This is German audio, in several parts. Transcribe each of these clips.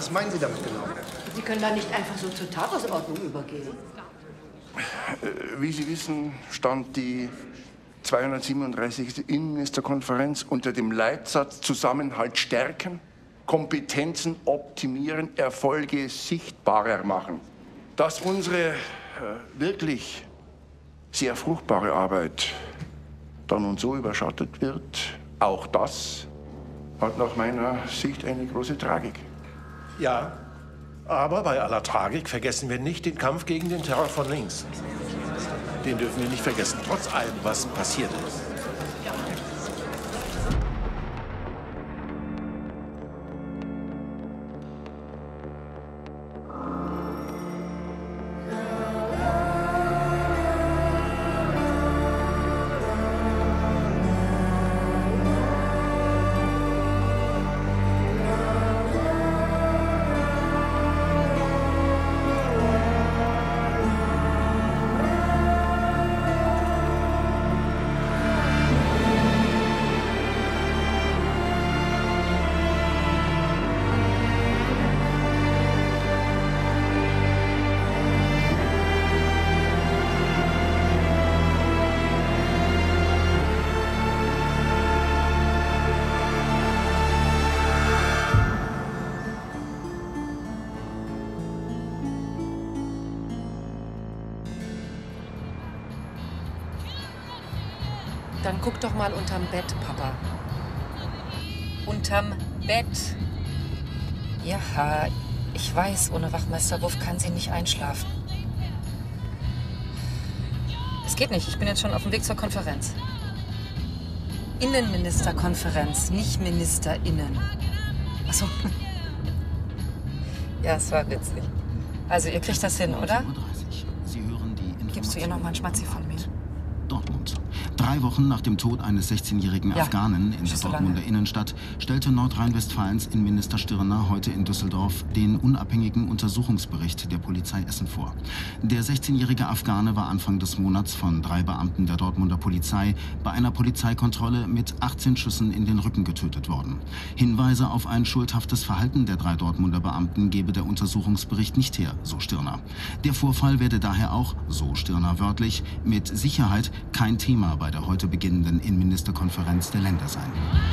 Was meinen Sie damit genau? Sie können da nicht einfach so zur Tagesordnung übergehen. Wie Sie wissen, stand die 237. Innenministerkonferenz unter dem Leitsatz Zusammenhalt stärken, Kompetenzen optimieren, Erfolge sichtbarer machen. Dass unsere wirklich sehr fruchtbare Arbeit dann und so überschattet wird, auch das hat nach meiner Sicht eine große Tragik. Ja, aber bei aller Tragik vergessen wir nicht den Kampf gegen den Terror von links. Den dürfen wir nicht vergessen, trotz allem, was passiert ist. Dann guck doch mal unterm Bett, Papa. Unterm Bett. Ja, ich weiß, ohne Wachmeister Wuff kann sie nicht einschlafen. Es geht nicht, ich bin jetzt schon auf dem Weg zur Konferenz. Innenministerkonferenz, nicht MinisterInnen. Achso. Ja, es war witzig. Also, ihr kriegt das hin, oder? Gibst du ihr noch mal einen Schmatzi von mir? Dortmund. 3 Wochen nach dem Tod eines 16-jährigen Afghanen in der Dortmunder Innenstadt stellte Nordrhein-Westfalens Innenminister Stirner heute in Düsseldorf den unabhängigen Untersuchungsbericht der Polizei Essen vor. Der 16-jährige Afghane war Anfang des Monats von 3 Beamten der Dortmunder Polizei bei einer Polizeikontrolle mit 18 Schüssen in den Rücken getötet worden. Hinweise auf ein schuldhaftes Verhalten der 3 Dortmunder Beamten gebe der Untersuchungsbericht nicht her, so Stirner. Der Vorfall werde daher auch, so Stirner wörtlich, mit Sicherheit kein Thema bei der heute beginnenden Innenministerkonferenz der Länder sein.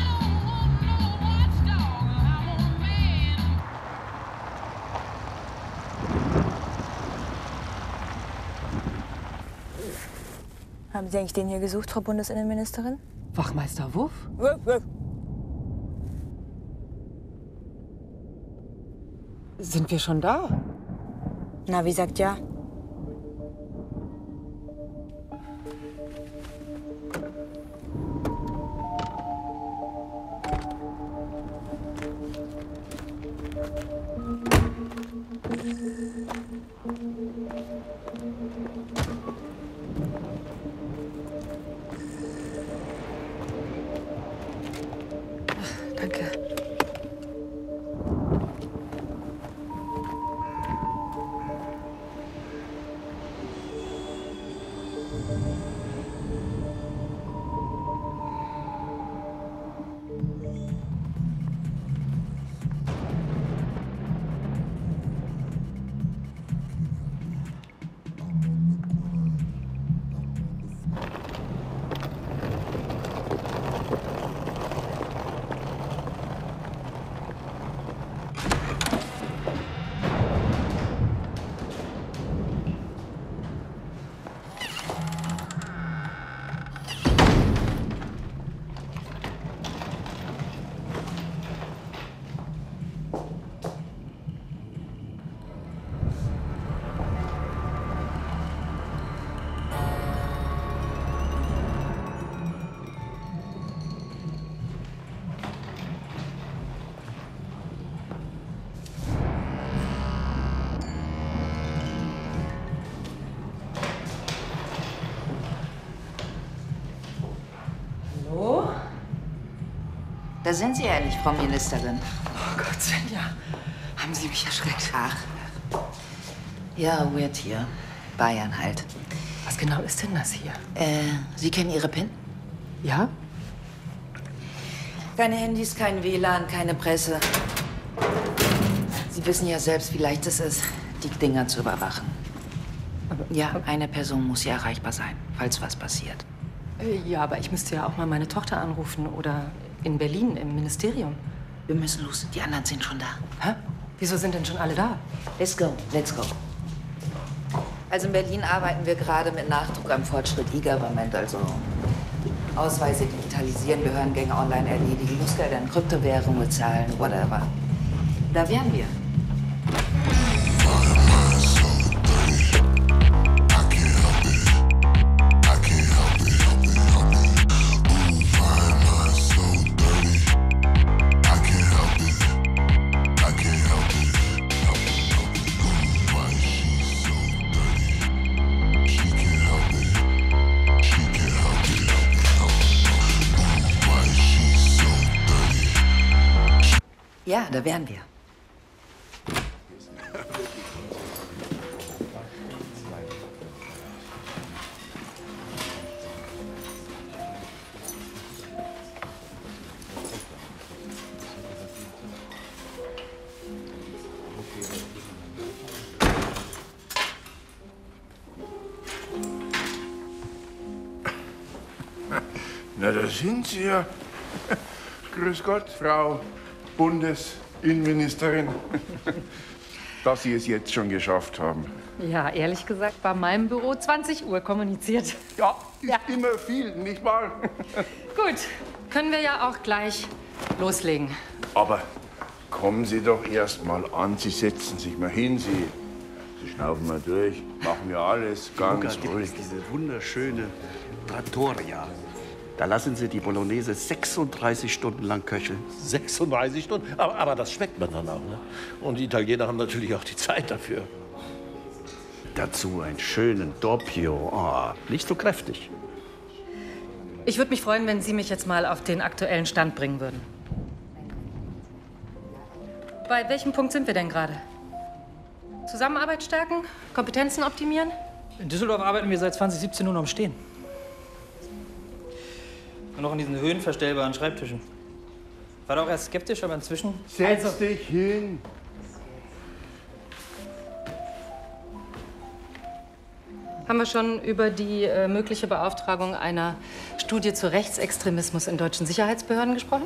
Haben Sie eigentlich den hier gesucht, Frau Bundesinnenministerin? Wachmeister Wuff? Sind wir schon da? Na, wie sagt ja? Danke. Da sind Sie ehrlich, Frau Ministerin. Oh Gott, Svenja, haben Sie mich erschreckt? Ach, ja, weird hier. Bayern halt. Was genau ist denn das hier? Sie kennen Ihre PIN? Ja? Keine Handys, kein WLAN, keine Presse. Sie wissen ja selbst, wie leicht es ist, die Dinger zu überwachen. Ja, eine Person muss ja erreichbar sein, falls was passiert. Ja, aber ich müsste ja auch mal meine Tochter anrufen oder in Berlin im Ministerium. Wir müssen los, die anderen sind schon da. Hä? Wieso sind denn schon alle da? Let's go, let's go. Also in Berlin arbeiten wir gerade mit Nachdruck am Fortschritt E-Government, also Ausweise digitalisieren, Behördengänge online erledigen, Bußgelder in Kryptowährungen bezahlen, whatever. Da wären wir. Ja, da wären wir. Na, da sind Sie ja. Grüß Gott, Frau Bundesinnenministerin. Dass Sie es jetzt schon geschafft haben. Ja, ehrlich gesagt war meinem Büro 20 Uhr kommuniziert. Ja, ist immer viel, nicht wahr? Gut, können wir ja auch gleich loslegen. Aber kommen Sie doch erst mal an. Sie setzen sich mal hin, Sie schnaufen mal durch, machen ja alles ganz ruhig. Diese wunderschöne Trattoria. Da lassen Sie die Bolognese 36 Stunden lang köcheln. 36 Stunden? Aber das schmeckt man dann auch. Ne? Und die Italiener haben natürlich auch die Zeit dafür. Dazu einen schönen Doppio. Oh, nicht so kräftig. Ich würde mich freuen, wenn Sie mich jetzt mal auf den aktuellen Stand bringen würden. Bei welchem Punkt sind wir denn gerade? Zusammenarbeit stärken? Kompetenzen optimieren? In Düsseldorf arbeiten wir seit 2017 nur noch am Stehen. Und noch in diesen höhenverstellbaren Schreibtischen. War doch erst skeptisch, aber inzwischen... Setz dich hin. Haben wir schon über die mögliche Beauftragung einer Studie zu Rechtsextremismus in deutschen Sicherheitsbehörden gesprochen?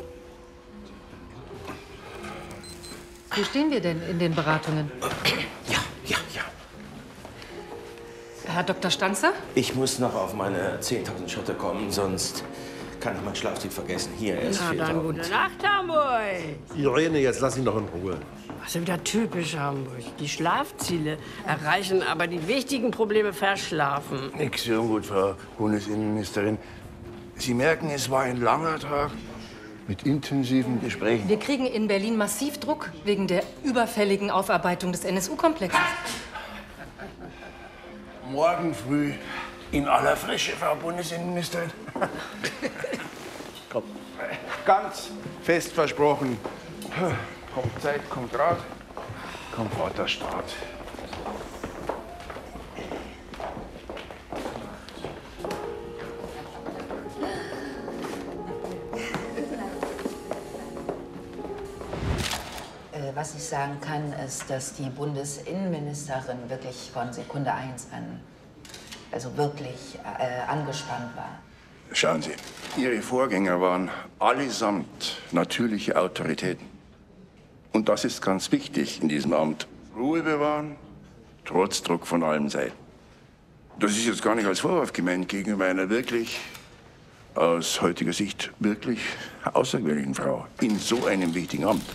Wo stehen wir denn in den Beratungen? Ja. Herr Dr. Stanzer? Ich muss noch auf meine 10.000 Schritte kommen, sonst kann ich mein Schlafziel vergessen. Hier erst 4.000. Na dann, gute Nacht, Hamburg. Irene, jetzt lass ihn doch in Ruhe. Das ist wieder typisch Hamburg. Die Schlafziele erreichen, aber die wichtigen Probleme verschlafen. Nix so ungut, Frau Bundesinnenministerin. Sie merken, es war ein langer Tag mit intensiven Gesprächen. Wir kriegen in Berlin massiv Druck wegen der überfälligen Aufarbeitung des NSU-Komplexes. Morgen früh in aller Frische, Frau Bundesinnenministerin. Komm. Ganz fest versprochen. Kommt Zeit, kommt Rat, kommt Vaterstaat. Was ich sagen kann, ist, dass die Bundesinnenministerin wirklich von Sekunde 1 an, also wirklich angespannt war. Schauen Sie, Ihre Vorgänger waren allesamt natürliche Autoritäten. Und das ist ganz wichtig in diesem Amt. Ruhe bewahren, trotz Druck von allen Seiten. Das ist jetzt gar nicht als Vorwurf gemeint gegenüber einer wirklich, aus heutiger Sicht, wirklich außergewöhnlichen Frau in so einem wichtigen Amt.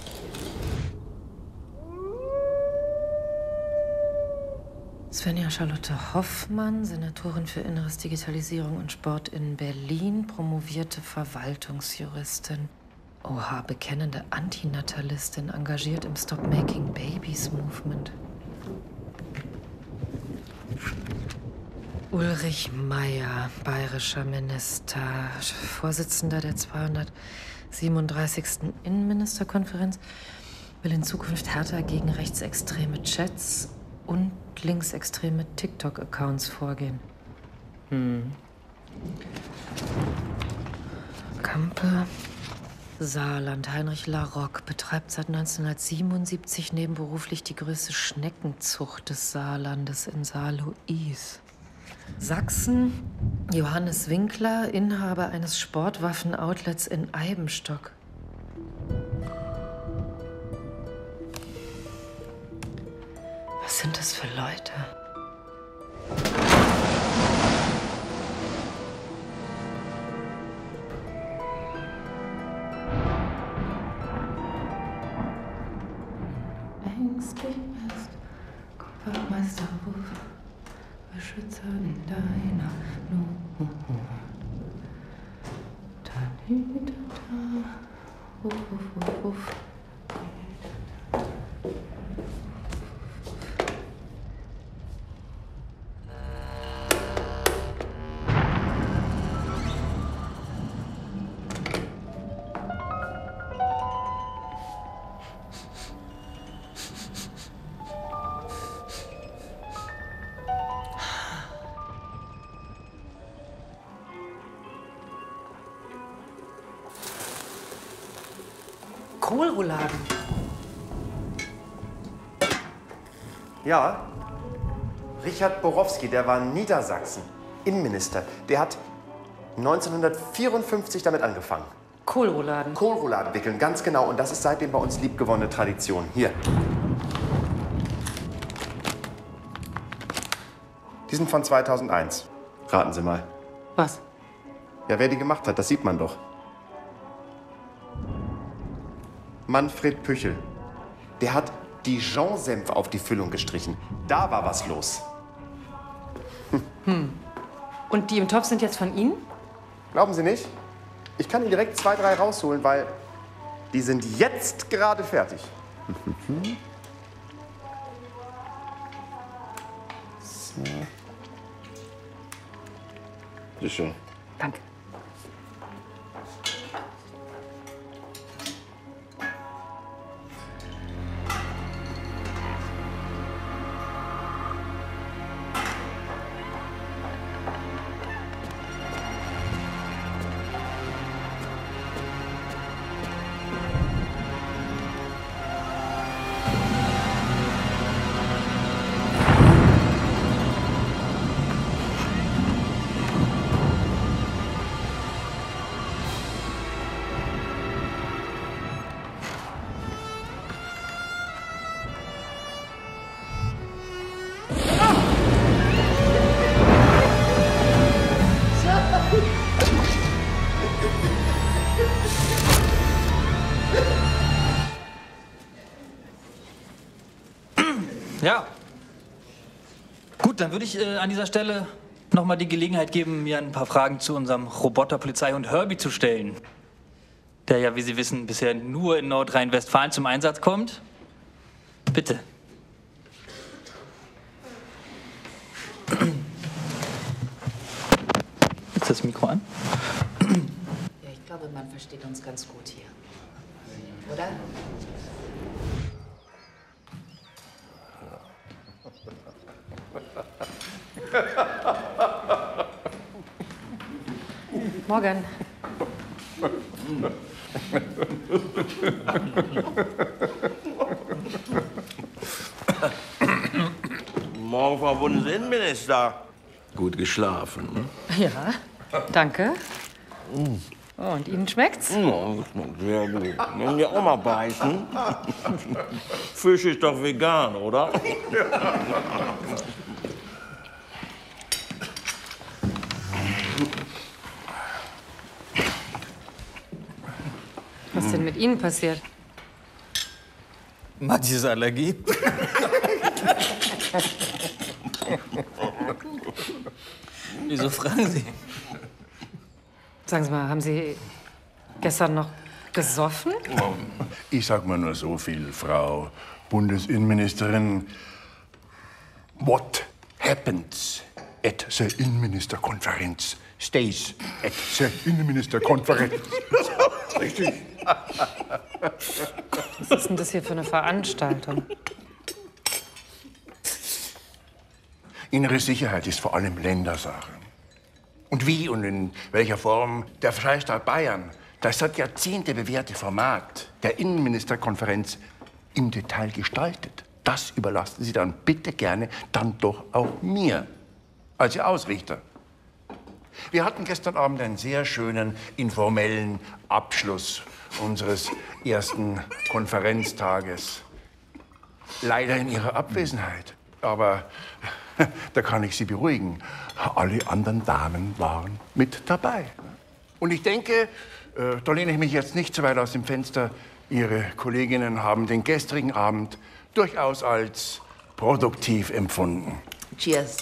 Svenja Charlotte Hoffmann, Senatorin für Inneres, Digitalisierung und Sport in Berlin, promovierte Verwaltungsjuristin. Oha, bekennende Antinatalistin, engagiert im Stop Making Babies Movement. Ulrich Meier, bayerischer Minister, Vorsitzender der 237. Innenministerkonferenz, will in Zukunft härter gegen rechtsextreme Chats und linksextreme TikTok-Accounts vorgehen. Kampe, Saarland. Heinrich Larocque betreibt seit 1977 nebenberuflich die größte Schneckenzucht des Saarlandes in Saarlouis. Sachsen. Johannes Winkler, Inhaber eines Sportwaffen-Outlets in Eibenstock. Was sind das für Leute? Ängstlich ist Wachtmeister Wuff, Beschützer in deiner Not. Wuff, wuff, wuff, wuff. Kohlrouladen. Ja, Richard Borowski, der war in Niedersachsen, Innenminister. Der hat 1954 damit angefangen. Kohlrouladen. Kohlrouladen wickeln, ganz genau. Und das ist seitdem bei uns liebgewonnene Tradition. Hier. Die sind von 2001. Raten Sie mal. Was? Ja, wer die gemacht hat, das sieht man doch. Manfred Püchel. Der hat Dijon-Senf auf die Füllung gestrichen. Da war was los. Und die im Topf sind jetzt von Ihnen? Glauben Sie nicht? Ich kann Ihnen direkt 2, 3 rausholen, weil die sind jetzt gerade fertig. So. Bitte schön. Danke. Ja. Gut, dann würde ich an dieser Stelle noch mal die Gelegenheit geben, mir ein paar Fragen zu unserem Roboter Polizeihund Herbie zu stellen. Der ja, wie Sie wissen, bisher nur in Nordrhein-Westfalen zum Einsatz kommt. Bitte. Ist das Mikro an? Ja, ich glaube, man versteht uns ganz gut hier. Oder? Morgen. Morgen, Frau Bundesinnenminister. Gut geschlafen, ne? Ja, danke. Oh, und Ihnen schmeckt's? Ja, das schmeckt sehr gut. Wollen wir auch mal beißen? Fisch ist doch vegan, oder? Was ist denn mit Ihnen passiert? Matthias Allergie. Wieso fragen Sie? Sagen Sie mal, haben Sie gestern noch gesoffen? Ich sag mal nur so viel, Frau Bundesinnenministerin. What happens at the Innenministerkonferenz stays at the Innenministerkonferenz. Richtig. Was ist denn das hier für eine Veranstaltung? Innere Sicherheit ist vor allem Ländersache. Und wie und in welcher Form der Freistaat Bayern das hat Jahrzehnte bewährte Format der Innenministerkonferenz im Detail gestaltet. Das überlassen Sie dann bitte gerne dann doch auch mir als Ihr Ausrichter. Wir hatten gestern Abend einen sehr schönen, informellen Abschluss unseres ersten Konferenztages. Leider in Ihrer Abwesenheit. Aber da kann ich Sie beruhigen. Alle anderen Damen waren mit dabei. Und ich denke, da lehne ich mich jetzt nicht so weit aus dem Fenster, Ihre Kolleginnen haben den gestrigen Abend durchaus als produktiv empfunden. Cheers.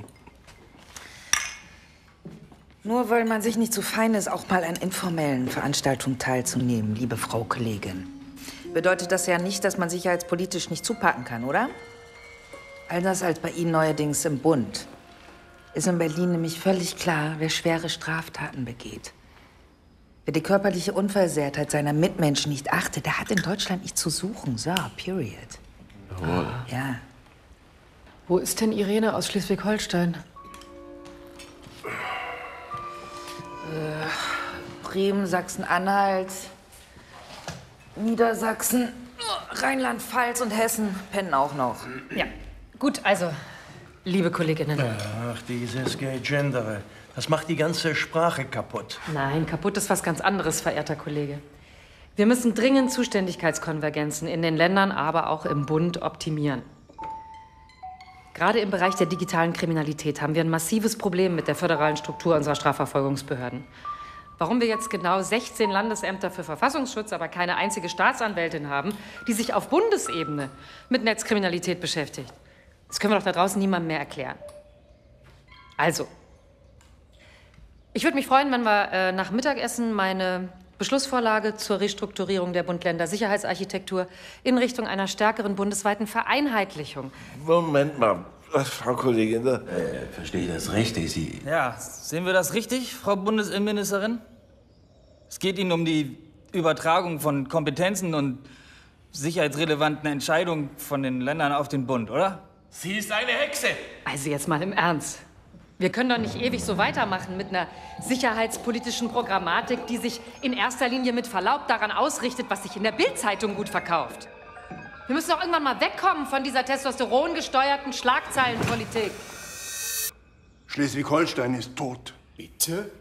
Nur weil man sich nicht zu fein ist, auch mal an informellen Veranstaltungen teilzunehmen, liebe Frau Kollegin. Bedeutet das ja nicht, dass man sicherheitspolitisch nicht zupacken kann, oder? Anders als bei Ihnen neuerdings im Bund ist in Berlin nämlich völlig klar, wer schwere Straftaten begeht. Wer die körperliche Unversehrtheit seiner Mitmenschen nicht achtet, der hat in Deutschland nicht zu suchen. So, period. Jawohl. Ja. Wo ist denn Irene aus Schleswig-Holstein? Bremen, Sachsen-Anhalt, Niedersachsen, Rheinland-Pfalz und Hessen pennen auch noch. Ja, gut, also, liebe Kolleginnen. Ach, dieses Gegendere. Das macht die ganze Sprache kaputt. Nein, kaputt ist was ganz anderes, verehrter Kollege. Wir müssen dringend Zuständigkeitskonvergenzen in den Ländern, aber auch im Bund optimieren. Gerade im Bereich der digitalen Kriminalität haben wir ein massives Problem mit der föderalen Struktur unserer Strafverfolgungsbehörden. Warum wir jetzt genau 16 Landesämter für Verfassungsschutz, aber keine einzige Staatsanwältin haben, die sich auf Bundesebene mit Netzkriminalität beschäftigt, das können wir doch da draußen niemandem mehr erklären. Also, ich würde mich freuen, wenn wir nach Mittagessen meine Beschlussvorlage zur Restrukturierung der Bund-Länder-Sicherheitsarchitektur in Richtung einer stärkeren bundesweiten Vereinheitlichung. Moment mal, Frau Kollegin, da verstehe ich das richtig? Sie... Ja, sehen wir das richtig, Frau Bundesinnenministerin? Es geht Ihnen um die Übertragung von Kompetenzen und sicherheitsrelevanten Entscheidungen von den Ländern auf den Bund, oder? Sie ist eine Hexe! Also jetzt mal im Ernst. Wir können doch nicht ewig so weitermachen mit einer sicherheitspolitischen Programmatik, die sich in erster Linie mit Verlaub daran ausrichtet, was sich in der Bild-Zeitung gut verkauft. Wir müssen doch irgendwann mal wegkommen von dieser testosterongesteuerten Schlagzeilenpolitik. Schleswig-Holstein ist tot. Bitte?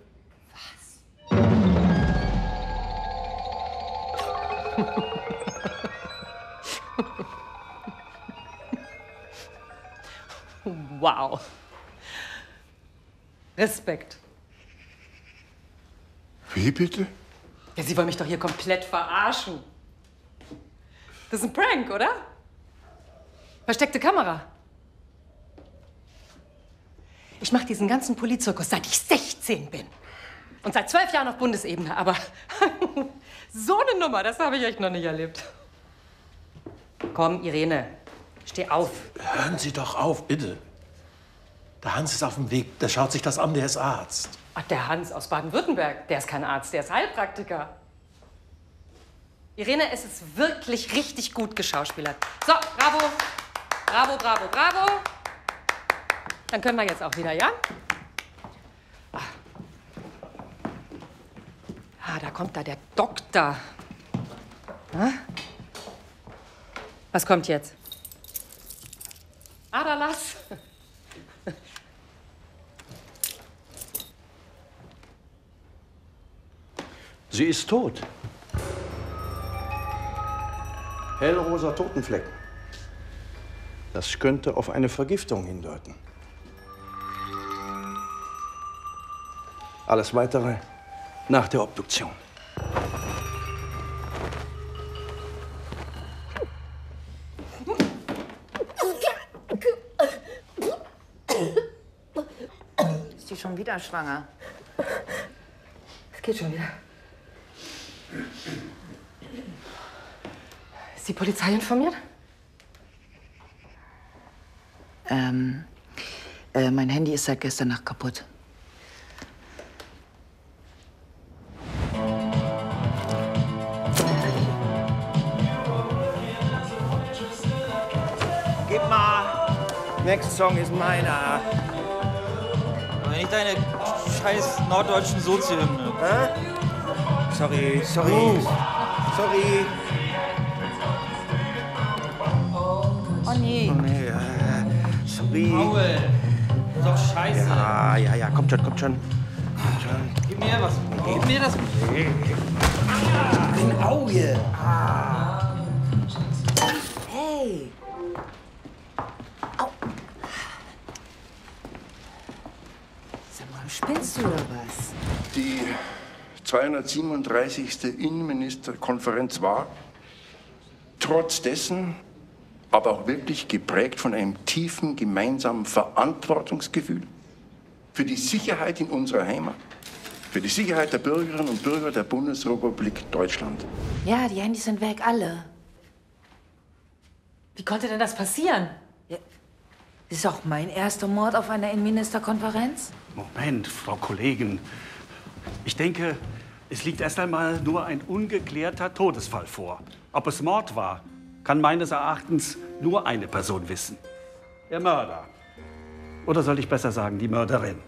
Wow. Respekt. Wie bitte? Ja, Sie wollen mich doch hier komplett verarschen. Das ist ein Prank, oder? Versteckte Kamera. Ich mache diesen ganzen Politzirkus, seit ich 16 bin. Und seit 12 Jahren auf Bundesebene. Aber so eine Nummer, das habe ich echt noch nicht erlebt. Komm, Irene, steh auf. Hören Sie doch auf, bitte. Der Hans ist auf dem Weg. Der schaut sich das an, der ist Arzt. Ach, der Hans aus Baden-Württemberg, der ist kein Arzt, der ist Heilpraktiker. Irene, es ist wirklich richtig gut geschauspielert. So, bravo. Bravo, bravo, bravo. Dann können wir jetzt auch wieder, ja? Ah, da kommt da der Doktor. Na? Was kommt jetzt? Aderlass. Sie ist tot. Hellrosa Totenflecken. Das könnte auf eine Vergiftung hindeuten. Alles Weitere nach der Obduktion. Ist die schon wieder schwanger? Es geht schon wieder. Ist die Polizei informiert? Mein Handy ist seit gestern Nacht kaputt. Gib mal! Next Song ist meiner. Aber nicht deine scheiß norddeutschen Sozihymne. sorry. Sorry. Oh nee. Oh nee, sorry. Paul, doch scheiße. Ja, kommt schon. Gib mir was. Gib mir das. Ein Auge. Hey. Au. Sag mal, spinnst du oder was? Die 237. Innenministerkonferenz war trotz dessen aber auch wirklich geprägt von einem tiefen gemeinsamen Verantwortungsgefühl für die Sicherheit in unserer Heimat, für die Sicherheit der Bürgerinnen und Bürger der Bundesrepublik Deutschland. Ja, die Handys sind weg, alle. Wie konnte denn das passieren? Ja. Ist auch mein erster Mord auf einer Innenministerkonferenz? Moment, Frau Kollegin. Ich denke, es liegt erst einmal nur ein ungeklärter Todesfall vor. Ob es Mord war, kann meines Erachtens nur eine Person wissen. Der Mörder. Oder soll ich besser sagen, die Mörderin.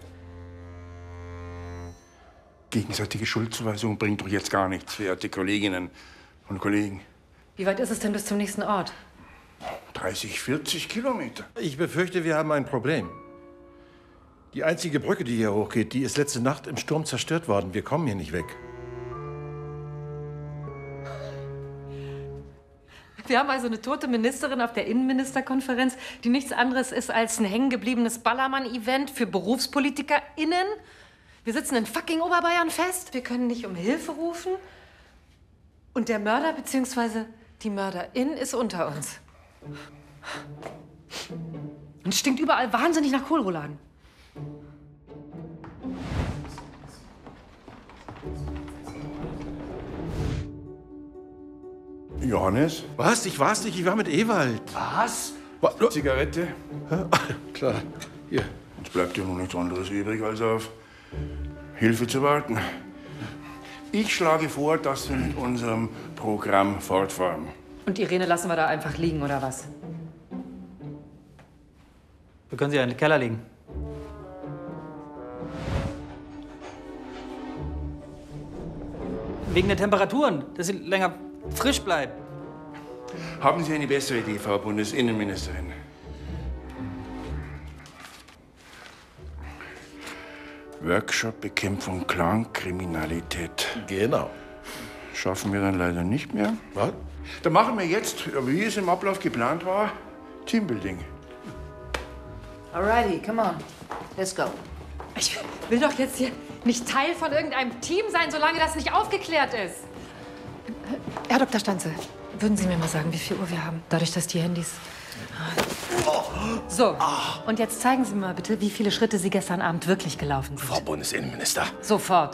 Gegenseitige Schuldzuweisung bringt doch jetzt gar nichts, verehrte Kolleginnen und Kollegen. Wie weit ist es denn bis zum nächsten Ort? 30, 40 Kilometer. Ich befürchte, wir haben ein Problem. Die einzige Brücke, die hier hochgeht, die ist letzte Nacht im Sturm zerstört worden. Wir kommen hier nicht weg. Wir haben also eine tote Ministerin auf der Innenministerkonferenz, die nichts anderes ist als ein hängengebliebenes Ballermann-Event für BerufspolitikerInnen. Wir sitzen in fucking Oberbayern fest. Wir können nicht um Hilfe rufen. Und der Mörder bzw. die Mörderin ist unter uns. Und stinkt überall wahnsinnig nach Kohlrouladen. Johannes? Was? Ich war's nicht. Ich war mit Ewald. Was? Zigarette? Klar. Hier. Uns bleibt ja noch nichts anderes übrig, als auf Hilfe zu warten. Ich schlage vor, dass wir mit unserem Programm fortfahren. Und Irene lassen wir da einfach liegen, oder was? Wir können sie ja in den Keller legen. Wegen der Temperaturen, dass sie länger frisch bleibt. Haben Sie eine bessere Idee, Frau Bundesinnenministerin? Workshop Bekämpfung Clankriminalität. Genau. Schaffen wir dann leider nicht mehr. Was? Dann machen wir jetzt, wie es im Ablauf geplant war, Teambuilding. Alrighty, come on. Let's go. Ich will doch jetzt hier nicht Teil von irgendeinem Team sein, solange das nicht aufgeklärt ist. Herr Dr. Stanze, würden Sie mir mal sagen, wie viel Uhr wir haben? Dadurch, dass die Handys... So, und jetzt zeigen Sie mir mal bitte, wie viele Schritte Sie gestern Abend wirklich gelaufen sind. Frau Bundesinnenminister. Sofort.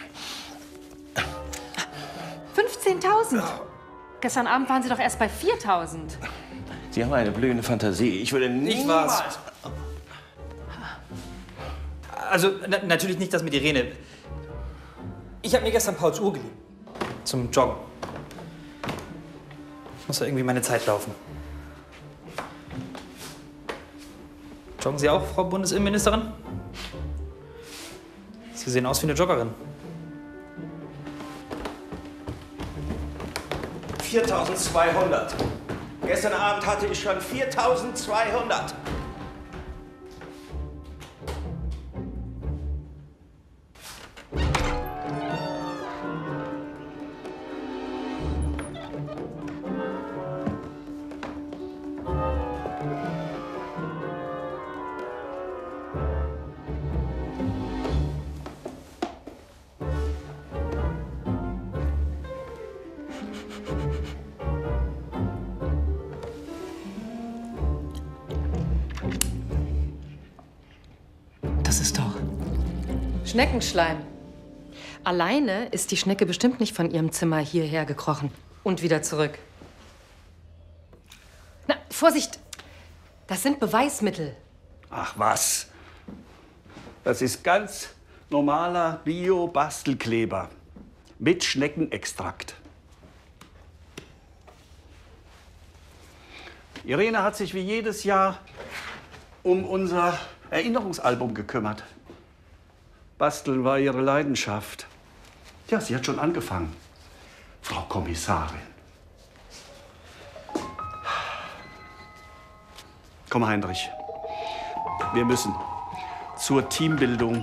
15.000. Gestern Abend waren Sie doch erst bei 4.000. Sie haben eine blühende Fantasie. Ich würde niemals... Ich war's. Also, natürlich nicht das mit Irene. Ich habe mir gestern Pauls Uhr geliehen. Zum Joggen. Ich muss ja irgendwie meine Zeit laufen. Joggen Sie auch, Frau Bundesinnenministerin? Sie sehen aus wie eine Joggerin. 4.200. Gestern Abend hatte ich schon 4.200. Das ist doch Schneckenschleim. Alleine ist die Schnecke bestimmt nicht von ihrem Zimmer hierher gekrochen und wieder zurück. Na, Vorsicht! Das sind Beweismittel. Ach was. Das ist ganz normaler Bio-Bastelkleber mit Schneckenextrakt. Irene hat sich wie jedes Jahr um unser Erinnerungsalbum gekümmert. Basteln war ihre Leidenschaft. Ja, sie hat schon angefangen, Frau Kommissarin. Komm, Heinrich. Wir müssen zur Teambildung.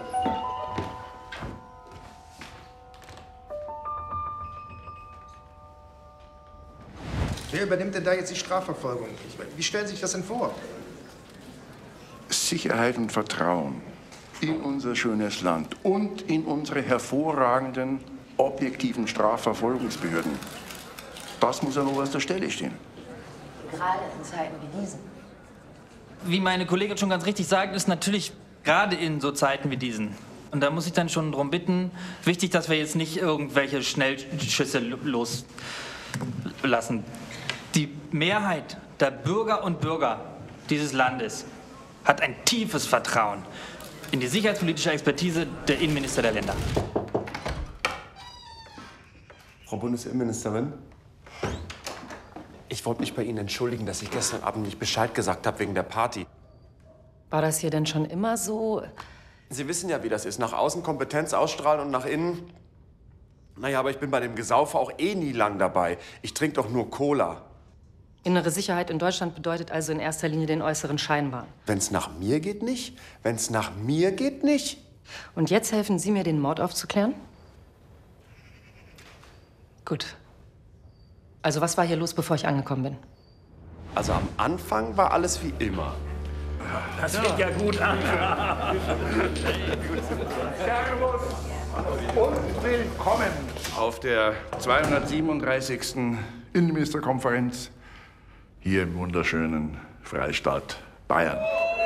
Wer übernimmt denn da jetzt die Strafverfolgung? Wie stellen Sie sich das denn vor? Sicherheit und Vertrauen in unser schönes Land und in unsere hervorragenden, objektiven Strafverfolgungsbehörden. Das muss an oberster Stelle stehen. Gerade in Zeiten wie diesen. Wie meine Kollegin schon ganz richtig sagt, ist natürlich gerade in so Zeiten wie diesen. Und da muss ich dann schon darum bitten, wichtig, dass wir jetzt nicht irgendwelche Schnellschüsse loslassen. Die Mehrheit der Bürger und Bürger dieses Landes hat ein tiefes Vertrauen in die sicherheitspolitische Expertise der Innenminister der Länder. Frau Bundesinnenministerin, ich wollte mich bei Ihnen entschuldigen, dass ich gestern Abend nicht Bescheid gesagt habe wegen der Party. War das hier denn schon immer so? Sie wissen ja, wie das ist. Nach außen Kompetenz ausstrahlen und nach innen... Naja, aber ich bin bei dem Gesaufe auch eh nie lang dabei. Ich trinke doch nur Cola. Innere Sicherheit in Deutschland bedeutet also in erster Linie den äußeren Scheinwahn. Wenn's nach mir geht, nicht. Wenn's nach mir geht, nicht. Und jetzt helfen Sie mir, den Mord aufzuklären? Gut. Also was war hier los, bevor ich angekommen bin? Also am Anfang war alles wie immer. Das fängt ja gut an. Servus und willkommen auf der 237. Innenministerkonferenz hier im wunderschönen Freistaat Bayern.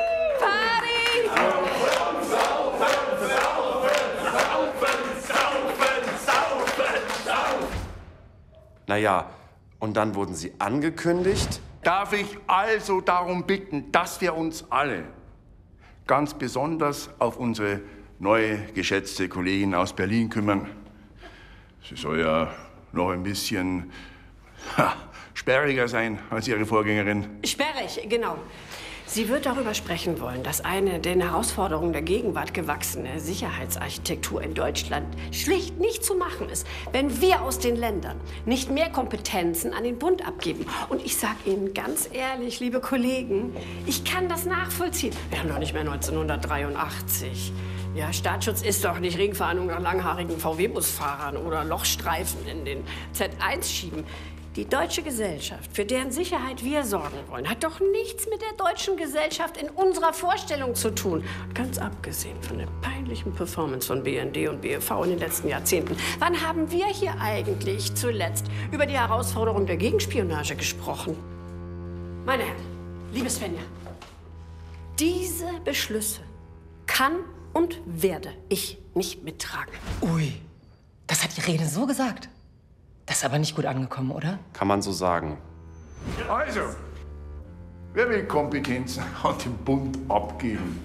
Naja, und dann wurden Sie angekündigt. Darf ich also darum bitten, dass wir uns alle ganz besonders auf unsere neue geschätzte Kollegin aus Berlin kümmern. Sie soll ja noch ein bisschen sperriger sein als ihre Vorgängerin. Sperrig, genau. Sie wird darüber sprechen wollen, dass eine den Herausforderungen der Gegenwart gewachsene Sicherheitsarchitektur in Deutschland schlicht nicht zu machen ist, wenn wir aus den Ländern nicht mehr Kompetenzen an den Bund abgeben. Und ich sage Ihnen ganz ehrlich, liebe Kollegen, ich kann das nachvollziehen. Wir haben doch nicht mehr 1983. Ja, Staatsschutz ist doch nicht Ringfahndung nach langhaarigen VW-Busfahrern oder Lochstreifen in den Z1 schieben. Die deutsche Gesellschaft, für deren Sicherheit wir sorgen wollen, hat doch nichts mit der deutschen Gesellschaft in unserer Vorstellung zu tun. Und ganz abgesehen von der peinlichen Performance von BND und BEV in den letzten Jahrzehnten. Wann haben wir hier eigentlich zuletzt über die Herausforderung der Gegenspionage gesprochen? Meine Herren, liebe Svenja, diese Beschlüsse kann und werde ich nicht mittragen. Ui, das hat die Rede so gesagt. Das ist aber nicht gut angekommen, oder? Kann man so sagen. Also, wer will Kompetenzen an den Bund abgeben?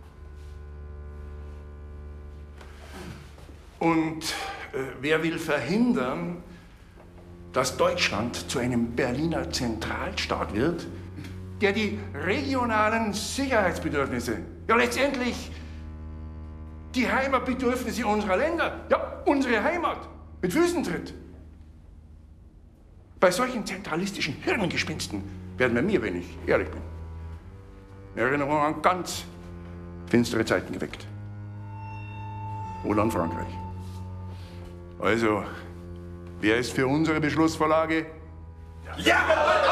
Und wer will verhindern, dass Deutschland zu einem Berliner Zentralstaat wird, der die regionalen Sicherheitsbedürfnisse, ja letztendlich die Heimatbedürfnisse unserer Länder, ja unsere Heimat, mit Füßen tritt? Bei solchen zentralistischen Hirngespinsten werden bei mir, wenn ich ehrlich bin, Erinnerungen an ganz finstere Zeiten geweckt. Oder an Frankreich. Also, wer ist für unsere Beschlussvorlage? Ja!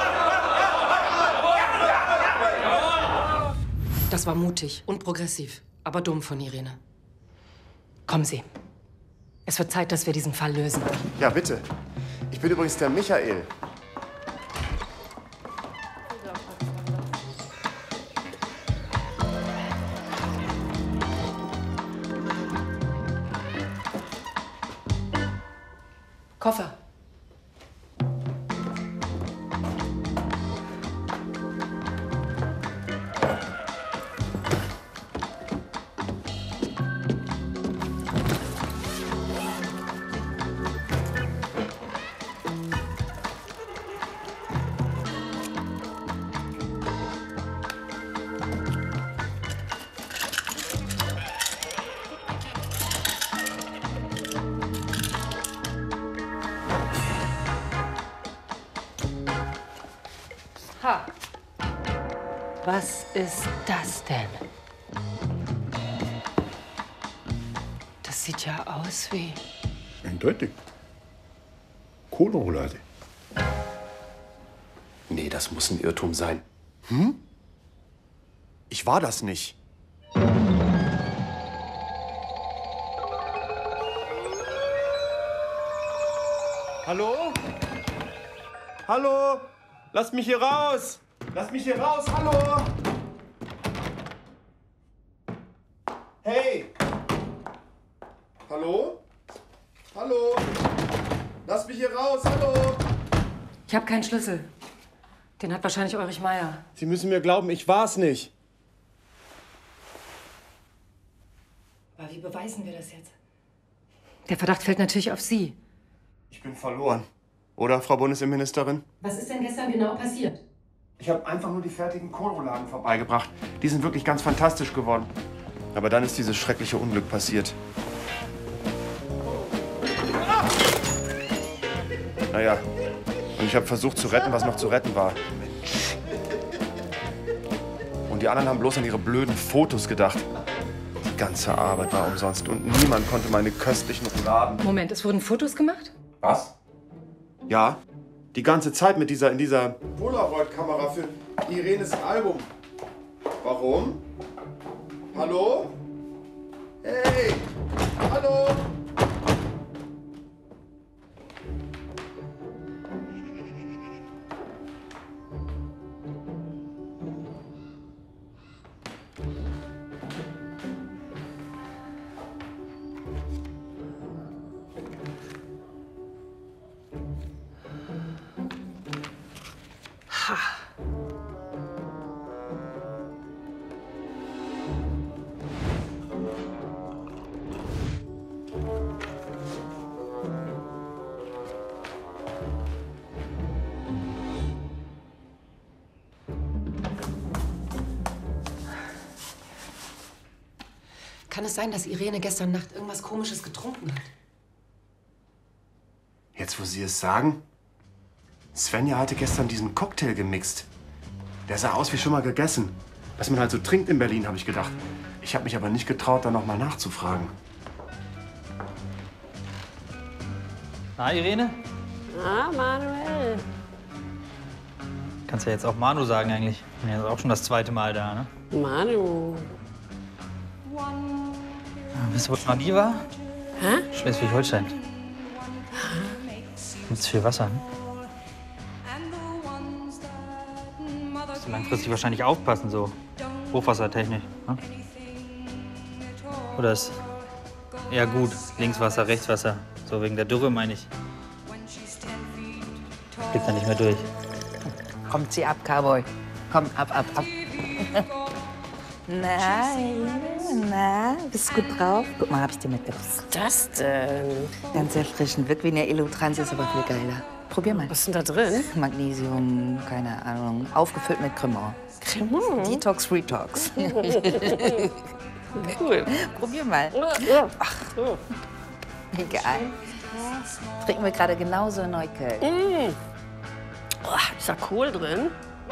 Das war mutig und progressiv, aber dumm von Irene. Kommen Sie. Es wird Zeit, dass wir diesen Fall lösen. Ja, bitte. Ich bin übrigens der Michael. Koffer. Ha. Was ist das denn? Das sieht ja aus wie... Eindeutig. Kohlroulade. Nee, das muss ein Irrtum sein. Hm? Ich war das nicht. Hallo? Hallo? Lass mich hier raus! Lass mich hier raus! Hallo? Hey! Hallo? Hallo? Lass mich hier raus! Hallo? Ich habe keinen Schlüssel. Den hat wahrscheinlich Ulrich Meier. Sie müssen mir glauben, ich war's nicht. Aber wie beweisen wir das jetzt? Der Verdacht fällt natürlich auf Sie. Ich bin verloren. Oder, Frau Bundesinnenministerin? Was ist denn gestern genau passiert? Ich habe einfach nur die fertigen Kohlrouladen vorbeigebracht. Die sind wirklich ganz fantastisch geworden. Aber dann ist dieses schreckliche Unglück passiert. Naja, und ich habe versucht zu retten, was noch zu retten war. Und die anderen haben bloß an ihre blöden Fotos gedacht. Die ganze Arbeit war umsonst und niemand konnte meine köstlichen Rouladen. Moment, es wurden Fotos gemacht? Was? Ja, die ganze Zeit mit in dieser Polaroid-Kamera für Irenes Album. Warum? Hallo? Hey! Hallo? Ha. Kann es sein, dass Irene gestern Nacht irgendwas Komisches getrunken hat? Jetzt, wo Sie es sagen? Svenja hatte gestern diesen Cocktail gemixt. Der sah aus wie schon mal gegessen. Was man halt so trinkt in Berlin, habe ich gedacht. Ich habe mich aber nicht getraut, da noch mal nachzufragen. Na, Irene? Ah, Manuel. Kannst ja jetzt auch Manu sagen eigentlich. Ja, das ist auch schon das zweite Mal da, ne? Manu. Wisst ihr, wo noch nie war? Hä? Schleswig-Holstein. Gibt's viel Wasser, ne? Musst du langfristig wahrscheinlich aufpassen, so hochwassertechnisch. Ne? Oder ist eher gut, Linkswasser, Rechtswasser. So wegen der Dürre, meine ich. Blickt da nicht mehr durch. Kommt sie ab, Cowboy. Komm, ab. Na, bist du gut drauf? Guck mal, hab ich dir mitgebracht. Was ist das denn? Ganz erfrischend. Wirkt wie eine Elotrans, ist aber viel geiler. Probier mal. Was ist denn da drin? Magnesium, keine Ahnung. Aufgefüllt mit Cremant. Cremant? Detox, Retox. Cool. Probier mal. Ach, egal. Trinken wir gerade genauso in Neukölln. Oh, ist da Kohl drin?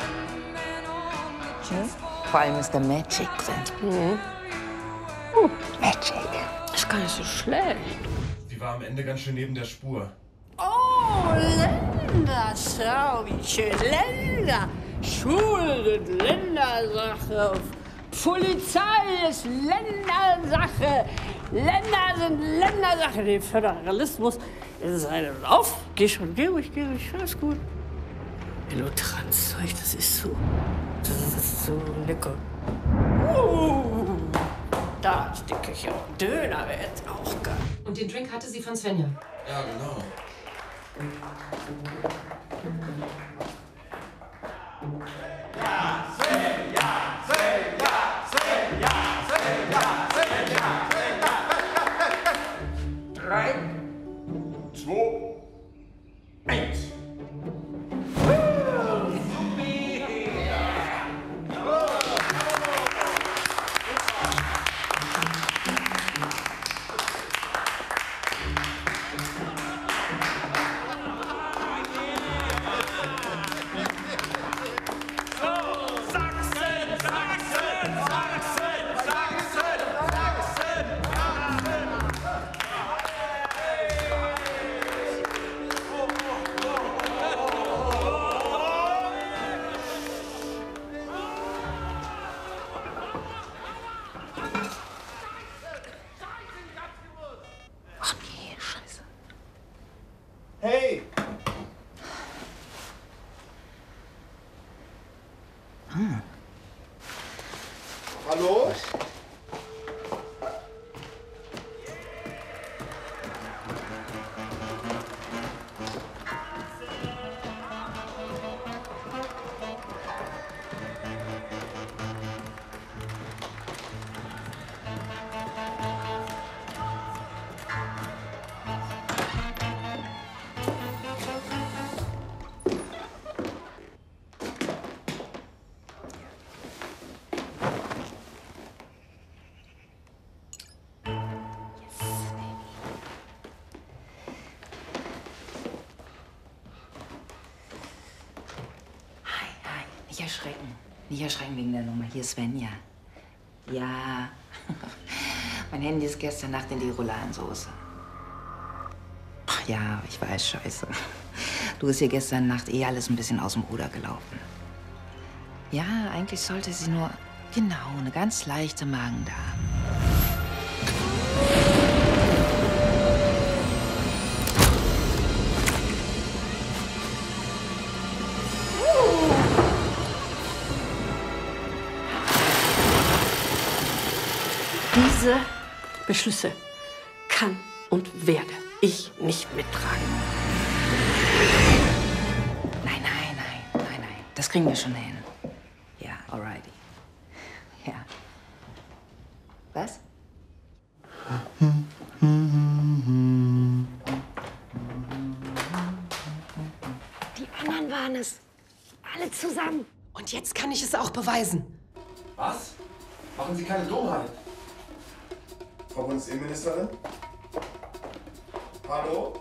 Vor allem ist da Magic drin. Magic. Ist gar nicht so schlecht. Sie war am Ende ganz schön neben der Spur. Oh, Länder, schau, wie schön. Länder. Schulen sind Ländersache. Polizei ist Ländersache. Länder sind Ländersache. Der Föderalismus ist eine Lauf. Geh ruhig, alles gut. Elotrans-Zeug, das ist so lecker. Da ist die Küche. Döner wäre jetzt auch geil. Und den Drink hatte sie von Svenja? Ja, genau. Drei, 2, 1. Hallo? Nicht erschrecken. Nicht erschrecken wegen der Nummer. Hier ist Svenja. Ja. Mein Handy ist gestern Nacht in die Rouladensoße. Ja, ich weiß, scheiße. Du ist hier gestern Nacht eh alles ein bisschen aus dem Ruder gelaufen. Ja, eigentlich sollte sie nur, genau, eine ganz leichte Magen-Darm. Diese Beschlüsse kann und werde ich nicht mittragen. Nein. Das kriegen wir schon hin. Ja, alrighty. Ja. Was? Die anderen waren es. Alle zusammen. Und jetzt kann ich es auch beweisen. Was? Machen Sie keine Dummheit. Frau Bundesinnenministerin? Hallo?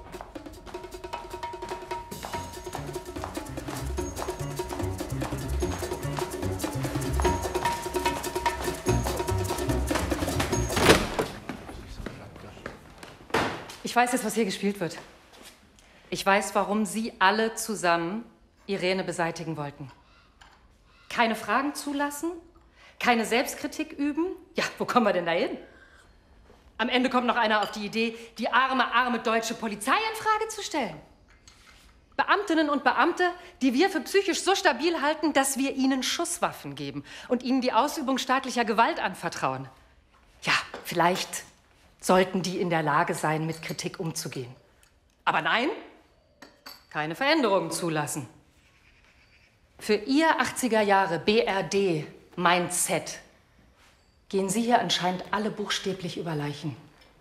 Ich weiß jetzt, was hier gespielt wird. Ich weiß, warum Sie alle zusammen Irene beseitigen wollten. Keine Fragen zulassen, keine Selbstkritik üben. Ja, wo kommen wir denn da hin? Am Ende kommt noch einer auf die Idee, die arme deutsche Polizei in Frage zu stellen. Beamtinnen und Beamte, die wir für psychisch so stabil halten, dass wir ihnen Schusswaffen geben und ihnen die Ausübung staatlicher Gewalt anvertrauen. Ja, vielleicht sollten die in der Lage sein, mit Kritik umzugehen. Aber nein, keine Veränderungen zulassen. Für Ihr 80er Jahre BRD-Mindset gehen Sie hier anscheinend alle buchstäblich über Leichen.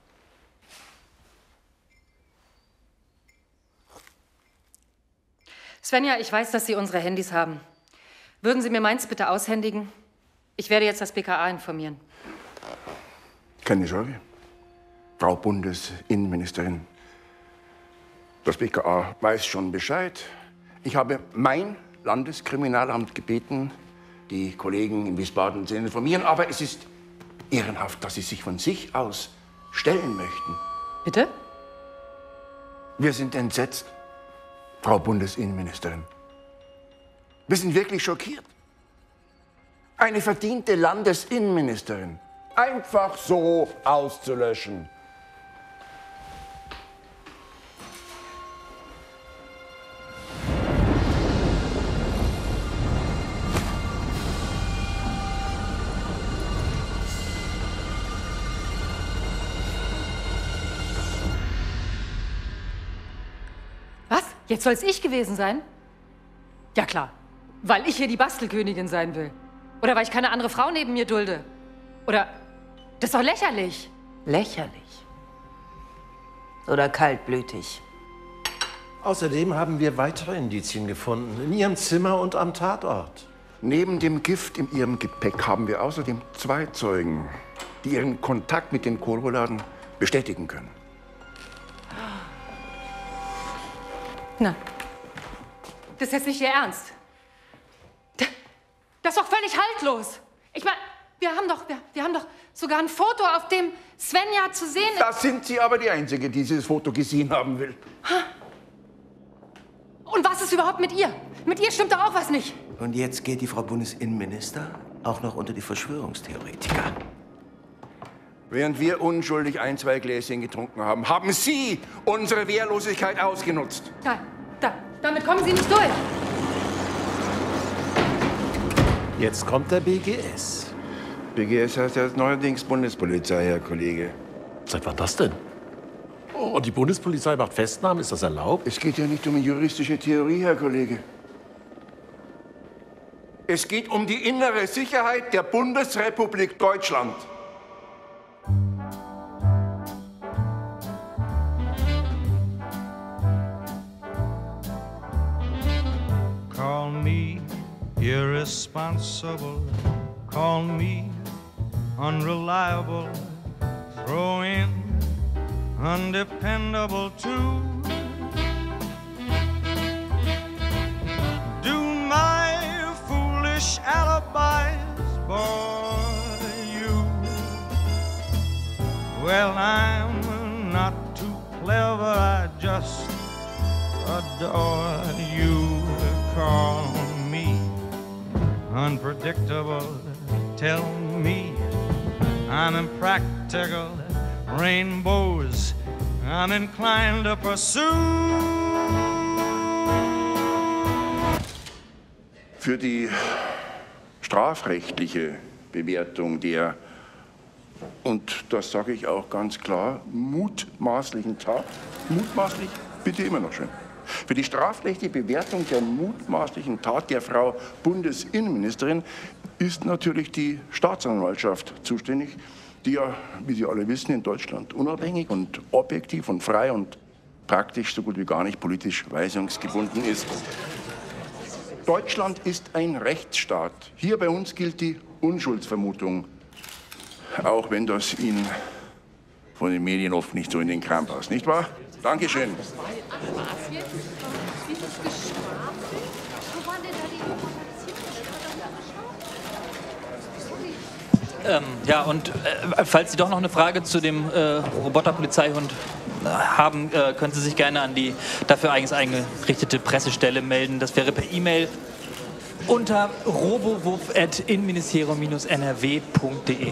Svenja, ich weiß, dass Sie unsere Handys haben. Würden Sie mir meins bitte aushändigen? Ich werde jetzt das BKA informieren. Keine Sorge, Frau Bundesinnenministerin. Das BKA weiß schon Bescheid. Ich habe mein Landeskriminalamt gebeten, die Kollegen in Wiesbaden zu informieren. Aber es ist ehrenhaft, dass Sie sich von sich aus stellen möchten. Bitte? Wir sind entsetzt, Frau Bundesinnenministerin. Wir sind wirklich schockiert. Eine verdiente Landesinnenministerin einfach so auszulöschen. Was? Jetzt soll es ich gewesen sein? Ja klar, weil ich hier die Bastelkönigin sein will. Oder weil ich keine andere Frau neben mir dulde. Oder, das ist doch lächerlich. Lächerlich? Oder kaltblütig? Außerdem haben wir weitere Indizien gefunden, in Ihrem Zimmer und am Tatort. Neben dem Gift in Ihrem Gepäck haben wir außerdem 2 Zeugen, die Ihren Kontakt mit den Korbuladen bestätigen können. Na, das ist jetzt nicht Ihr Ernst. Das ist doch völlig haltlos. Ich meine, wir haben doch sogar ein Foto, auf dem Svenja zu sehen ist. Da sind Sie aber die Einzige, die dieses Foto gesehen haben will. Und was ist überhaupt mit ihr? Mit ihr stimmt doch auch was nicht. Und jetzt geht die Frau Bundesinnenminister auch noch unter die Verschwörungstheoretiker. Während wir unschuldig 1, 2 Gläschen getrunken haben, haben Sie unsere Wehrlosigkeit ausgenutzt. Nein, damit kommen Sie nicht durch. Jetzt kommt der BGS. BGS heißt ja neuerdings Bundespolizei, Herr Kollege. Seit wann das denn? Oh, und die Bundespolizei macht Festnahmen, ist das erlaubt? Es geht ja nicht um eine juristische Theorie, Herr Kollege. Es geht um die innere Sicherheit der Bundesrepublik Deutschland. Call me irresponsible, call me unreliable, throw in undependable too. Do my foolish alibis bore you? Well, I'm not too clever, I just adore you. Call me unpredictable, tell me I'm impractical, rainbows I'm inclined to pursue. Für die strafrechtliche Bewertung der, und das sage ich auch ganz klar, mutmaßlichen Tat, mutmaßlich, bitte immer noch schön, für die strafrechtliche Bewertung der mutmaßlichen Tat der Frau Bundesinnenministerin ist natürlich die Staatsanwaltschaft zuständig, die ja, wie Sie alle wissen, in Deutschland unabhängig und objektiv und frei und praktisch so gut wie gar nicht politisch weisungsgebunden ist. Deutschland ist ein Rechtsstaat. Hier bei uns gilt die Unschuldsvermutung, auch wenn das Ihnen von den Medien oft nicht so in den Kram passt, nicht wahr? Dankeschön. Ja, und falls Sie doch noch eine Frage zu dem Roboterpolizeihund haben, können Sie sich gerne an die dafür eigens eingerichtete Pressestelle melden. Das wäre per E-Mail unter robowurf@innenministerium-nrw.de.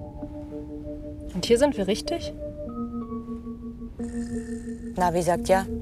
Und hier sind wir richtig? Navi sagt ja.